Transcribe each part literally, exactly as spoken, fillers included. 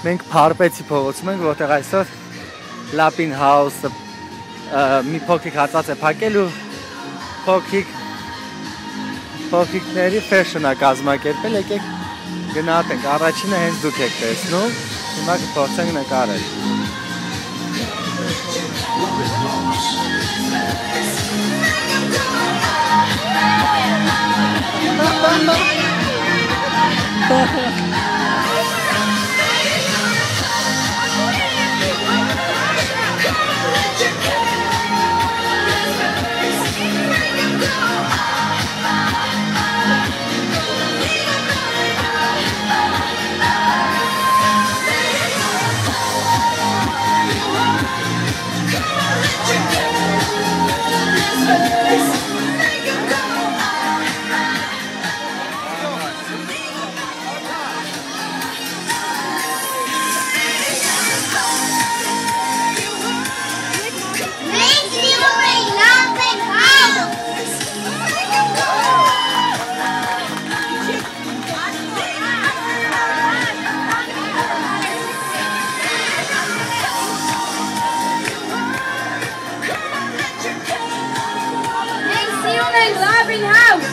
մենք փարպեցի փողոցում ենք, որտեղ այսօր Lapin House-ը մի փոքրիկ հատված է փակելու, փոքրիկ փոքրիկների fashion-ը կազմակերպել, եկեք գնահատենք, առաջինը հենց դուք եք տեսնում, հիմա կփորձենք նկարել։ Lapin House.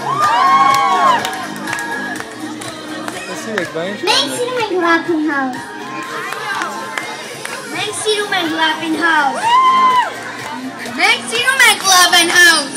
Make sure to make Lapin House. Make sure to make Lapin House. Make sure to make Lapin House.